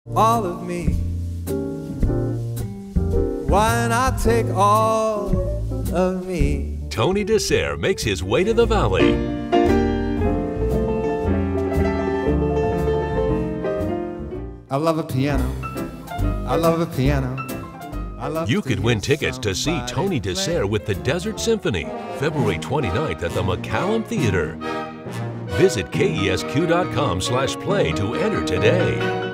all of me. Why not take all of me? Tony DeSare makes his way to the Valley. I love a piano. I love a piano. You could win tickets to see Tony DeSare with the Desert Symphony, February 29th at the McCallum Theater. Visit KESQ.com/play to enter today.